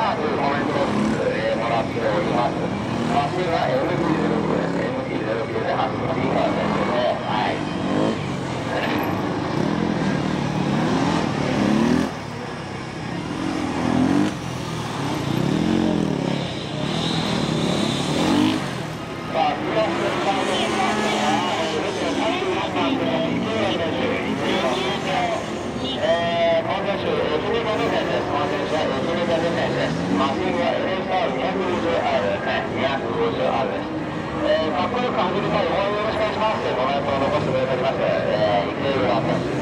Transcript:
まずコメントをもらっております。マシンは MT-09 です。MT-09 で発信いいからですね。はい。さあ、プラス3本選手、愛媛県です。本選手は愛媛県です。マシンは LSR250R ですね。250R です。かっこよく走りたい応援よろしくお願いします。コメントを残してくれております。イケイブランです。